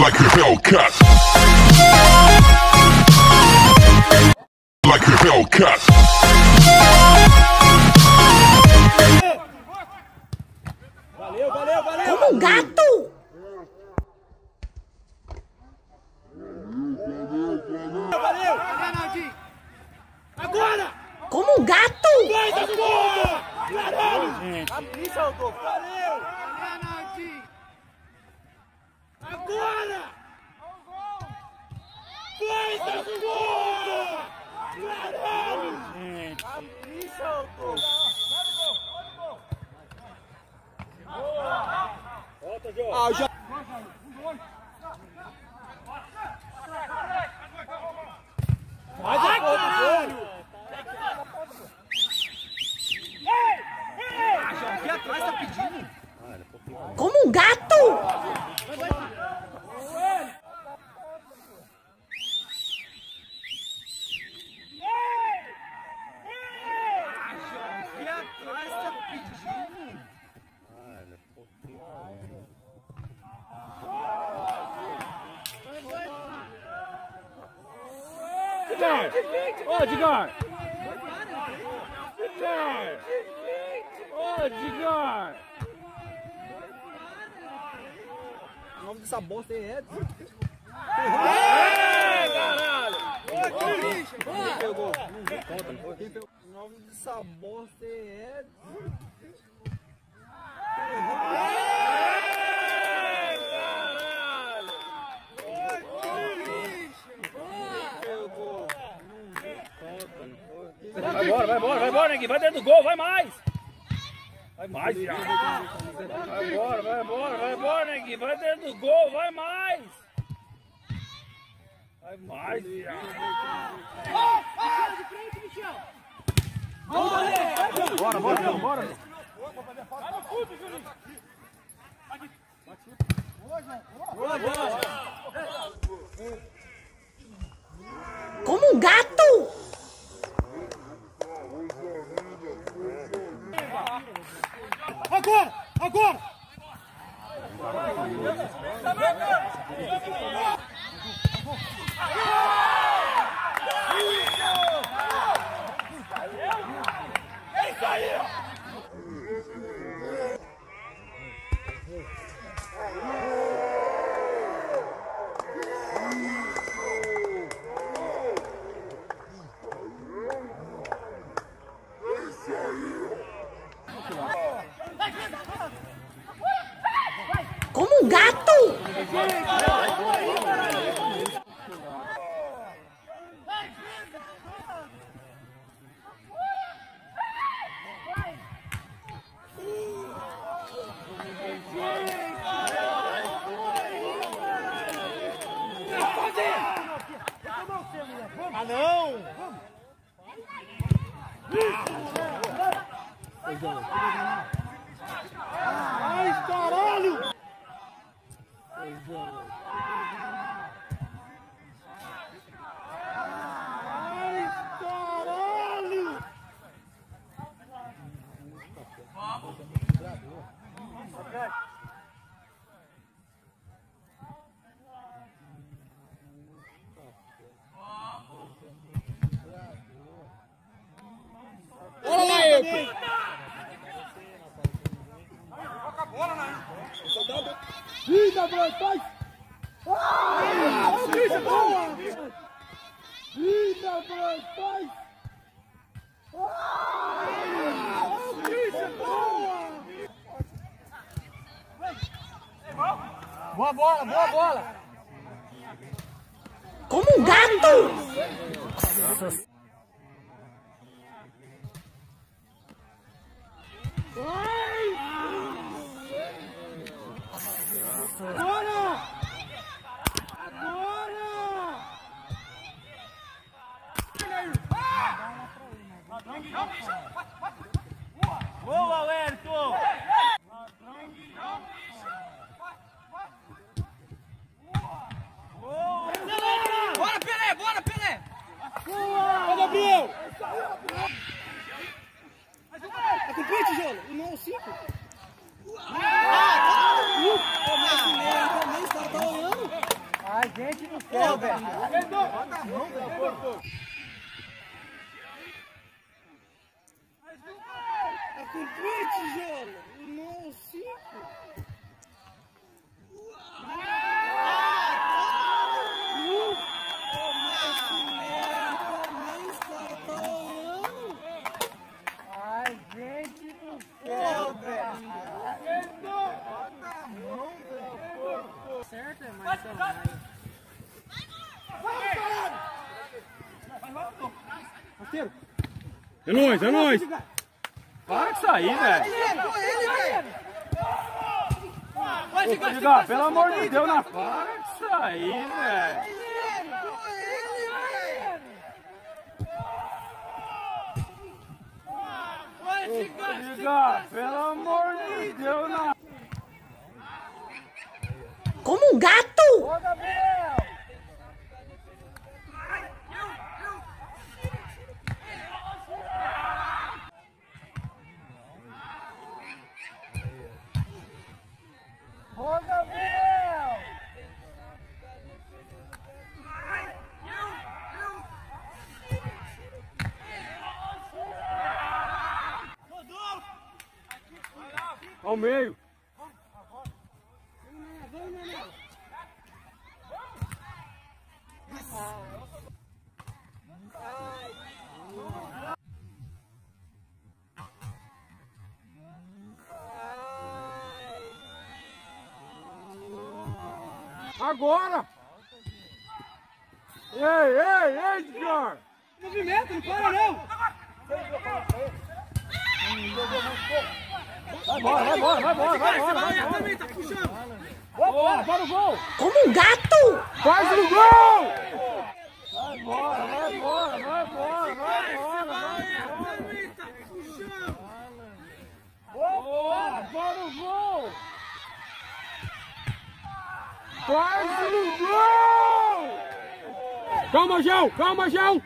like a Hellcat. Like a Hellcat. Valeu, valeu, valeu! Como um gato! Valeu! Agora! Como um gato! Vai da porra! Caralho! Capricha, Rodolfo! Valeu! Agora! Vai da porra! Caralho! Capricha, Rodolfo! Volta, João! Ah, já... Vai, caralho! Aqui atrás tá pedindo. Como um gato! Aqui atrás tá pedindo. Edgar! Ô, Edgar! Edgar! Ô, Edgar! O nome dessa bosta é Edson. Caralho! Quem pegou? Quem pegou? O nome dessa bosta é Edson. Vai embora, Neguinho, vai dentro do gol, vai mais! Vai mais, viado! Vai embora, Neguinho, vai dentro do gol, vai mais! Vai mais, viado! Bora! Como um gato! Agora! Como um gato! Ah, não! Ai, caralho! Ai, caralho! Olha lá, eu! Toca a bola, né? Vida, Bruno, faz! Vida, boa! Vida, Bruno, faz! Vida, boa! Boa bola! Como um gato! Agora! Boa, Wellington! Bora, Pelé! Boa, Gabriel! É com o tijolo! Não, sim! gente do céu, velho. Bota a mão, velho. É com 20, João. Não, 5. Ai, gente do céu, velho. Bota a mão, velho. Certo, é mais parceiro. É nóis, é nóis. Para de sair, velho. Ô, Diga, pelo amor de Deus, na para de sair, velho. Diga, pelo amor de Deus, na... Como um gato! Ô, Gabriel! Ô, Gabriel! Ao meio. Agora! Ei, Edgar! Movimento, não para não! Vai! Também tá puxando! Bora o gol! Como um gato! Faz o gol! Vai também tá puxando! Bora o gol! Faz o gol! Calma, João!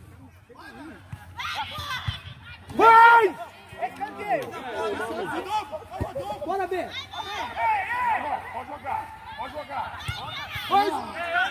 Vai! É canteiro! Bora, B! Pode jogar! Faz!